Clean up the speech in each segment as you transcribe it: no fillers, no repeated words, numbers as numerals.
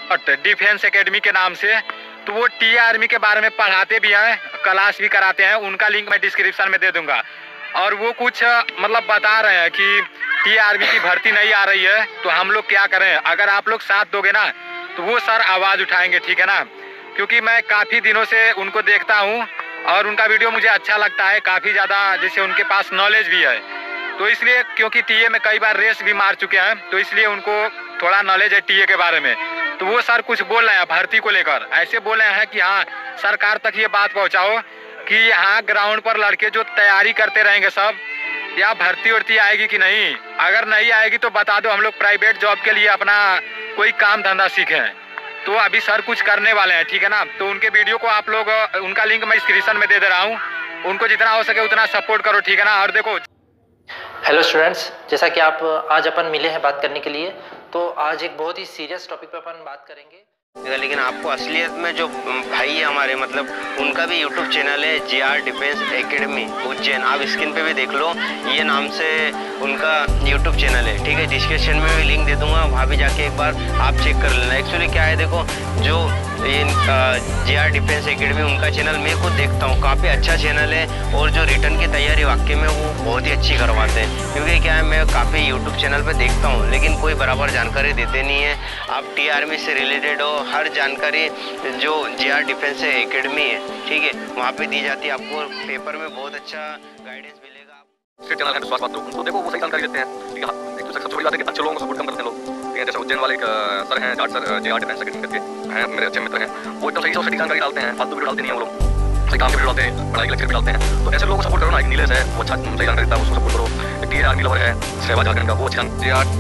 Defence academy के नाम से, तो वो टी आर्मी के बारे में पढ़ाते भी हैं, क्लास भी कराते हैं। उनका लिंक मैं डिस्क्रिप्शन में दे दूंगा। और वो कुछ मतलब बता रहे हैं कि टी आर्मी की भर्ती नहीं आ रही है, तो हम लोग क्या करें। अगर आप लोग साथ दोगे ना तो वो सर आवाज़ उठाएंगे, ठीक है ना। क्योंकि मैं काफ़ी दिनों से उनको देखता हूँ और उनका वीडियो मुझे अच्छा लगता है, काफ़ी ज़्यादा, जैसे उनके पास नॉलेज भी है। तो इसलिए, क्योंकि टीए में कई बार रेस भी मार चुके हैं, तो इसलिए उनको थोड़ा नॉलेज है टीए के बारे में। तो वो सर कुछ बोल रहे हैं भर्ती को लेकर, ऐसे बोल रहे हैं कि हाँ सरकार तक ये बात पहुंचाओ कि यहाँ ग्राउंड पर लड़के जो तैयारी करते रहेंगे सब, या भर्ती वर्ती आएगी कि नहीं। अगर नहीं आएगी तो बता दो, हम लोग प्राइवेट जॉब के लिए अपना कोई काम धंधा सीखें। तो अभी सर कुछ करने वाले हैं, ठीक है ना। तो उनके वीडियो को आप लोग, उनका लिंक मैं डिस्क्रिप्शन में दे दे रहा हूँ, उनको जितना हो सके उतना सपोर्ट करो, ठीक है ना। और देखो, हेलो स्टूडेंट्स, जैसा कि आप आज अपन मिले हैं बात करने के लिए, तो आज एक बहुत ही सीरियस टॉपिक पे अपन बात करेंगे। लेकिन आपको असलियत में जो भाई है हमारे, मतलब उनका भी यूट्यूब चैनल है JR डिफेंस एकेडमी उज्जैन। आप स्क्रीन पे भी देख लो, ये नाम से उनका यूट्यूब चैनल है, ठीक है। डिस्क्रिप्शन में भी लिंक दे दूंगा, वहाँ भी जाके एक बार आप चेक कर लेना। एक्चुअली क्या है, देखो जो ये JR डिफेंस एकेडमी उनका चैनल मैं खुद देखता हूँ, काफ़ी अच्छा चैनल है। और जो रिटर्न की तैयारी वाकई में वो बहुत ही अच्छी करवाते हैं। क्योंकि क्या है, मैं काफ़ी यूट्यूब चैनल पर देखता हूँ, लेकिन कोई बराबर जानकारी देते नहीं है। आप टी आर्मी से रिलेटेड हो, हर जानकारी जो JR डिफेंस एकेडमी है, ठीक है, वहाँ पे दी जाती है। आपको पेपर में बहुत अच्छा गाइडेंस मिलेगा। स्टेट चैनल है विश्वास पात्र, तो देखो वो सही जानकारी देते हैं, ठीक है। एक दूसरे सबसे बड़ी बात है कि अच्छे लोगों को सपोर्ट कम करते हैं लोग, ठीक है। जैसे उज्जैन वाले एक सर हैं, Jat sir, JR defence academy करके हैं, मेरे अच्छे मित्र हैं। वो एकदम सही से सही जानकारी डालते हैं, फालतू वीडियो डालते नहीं है वो लोग, सही काम के वीडियो डालते हैं, पढ़ाई के लेक्चर भी डालते हैं। तो ऐसे लोगों को सपोर्ट करो ना। एक नीलेश है, वो अच्छा सही जानकारी देता है, उसको सपोर्ट करो। टी आर्मी लवर है सहवाग झारखंड का, वो अच्छा JR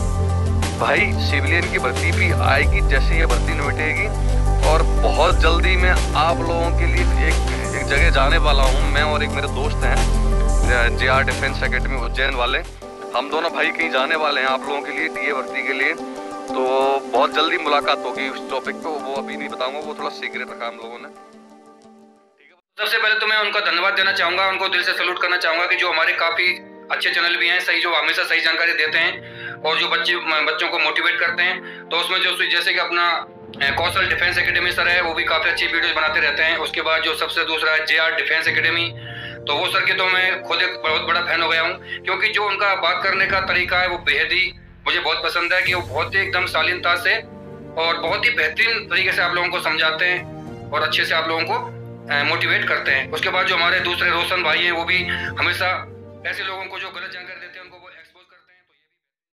भाई सिविलियन की भर्ती भी आएगी, जैसे ये भर्ती निपटेगी। और बहुत जल्दी मैं आप लोगों के लिए एक जगह जाने वाला हूँ। मैं और एक मेरे दोस्त हैं JR डिफेंस एकेडमी उज्जैन वाले, हम दोनों भाई कहीं जाने वाले हैं आप लोगों के लिए टीए भर्ती के लिए। तो बहुत जल्दी मुलाकात होगी उस टॉपिक पे, वो अभी नहीं बताऊंगा, वो थोड़ा सीक्रेट रखा हम लोगों ने। सबसे पहले तो मैं उनका धन्यवाद देना चाहूँगा, उनको दिल से सैल्यूट करना चाहूँगा कि जो हमारे काफ़ी अच्छे चैनल भी हैं, सही, जो हमेशा सही जानकारी देते हैं और जो बच्चों को मोटिवेट करते हैं। तो उसमें जो जैसे कि अपना कौशल डिफेंस एकेडमी सर है, वो भी काफ़ी अच्छी वीडियोस बनाते रहते हैं। उसके बाद जो सबसे दूसरा है JR डिफेंस एकेडमी, तो वो सर के तो मैं खुद एक बहुत बड़ा फैन हो गया हूँ। क्योंकि जो उनका बात करने का तरीका है वो बेहद ही मुझे बहुत पसंद है, कि वो बहुत ही एकदम शालीनता से और बहुत ही बेहतरीन तरीके से आप लोगों को समझाते हैं और अच्छे से आप लोगों को मोटिवेट करते हैं। उसके बाद जो हमारे दूसरे रोशन भाई हैं, वो भी हमेशा ऐसे लोगों को जो गलत जानकारी